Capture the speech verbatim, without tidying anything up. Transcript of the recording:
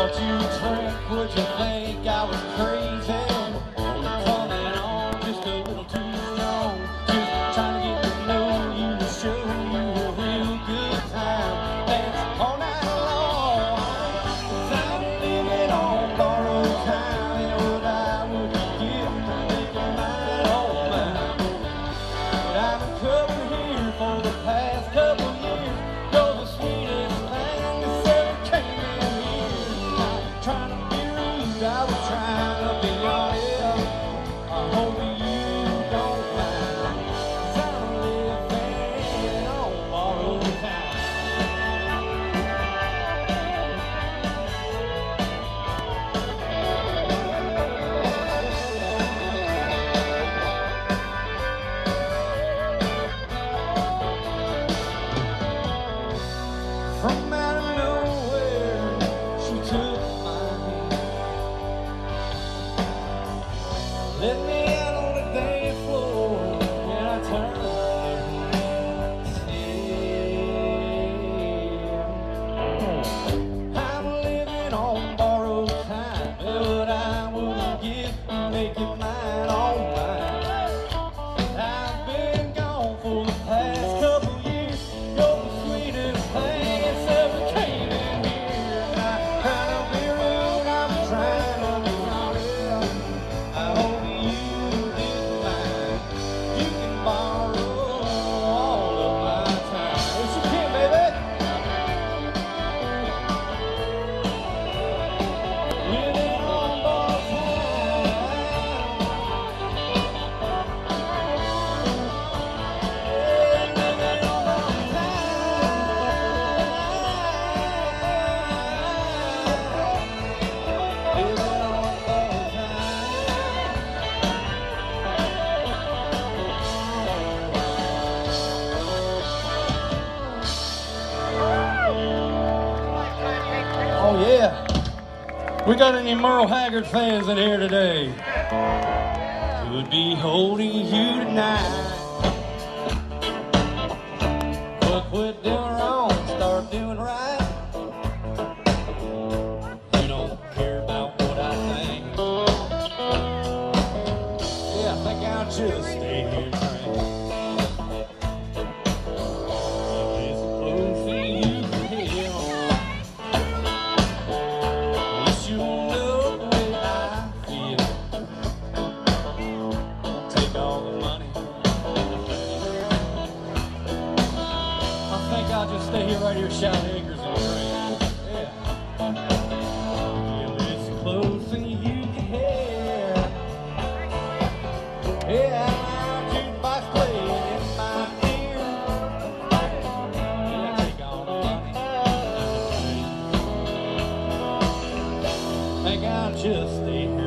bought you a drink, would you think I was crazy? Coming on just a little too strong, just trying to get to know you and show you a real good time. Dance all night long, 'cause I'm living on borrowed time. And what I would give to make it mine, oh mine. But I've been coming here for the past couple years. You're the sweetest thing that's ever came in here. Not trying to be rude, I was trying to be honest. I hope you don't mind, 'cause I'm living on borrowed time. From out of nowhere, she took my hand, let me out on the dance floor, and I turned and said, I'm living on borrowed time, and what I would give to make it mine, all mine. I've been gone for the past couple years. You're the sweetest thing that's ever came in here. Not trying to be rude, I'm trying to be honest. I hope you didn't mind. You can borrow all of my time. Yes, you can, baby. Living on borrowed time. Oh yeah, we got any Merle Haggard fans in here today? Could be holding you tonight, but quit doing wrong, start doing right. You don't care about what I think. Yeah, I think I'll just stay here and drink. It's close to you can hear. Wish you know the way I feel. Take all the money. I think I'll just stay here right here, shout acres and drink. Yeah. Feel it's close and you can hear. Yeah, my jukebox playing in my ear. Yeah, take all the money. Think I'll just stay here.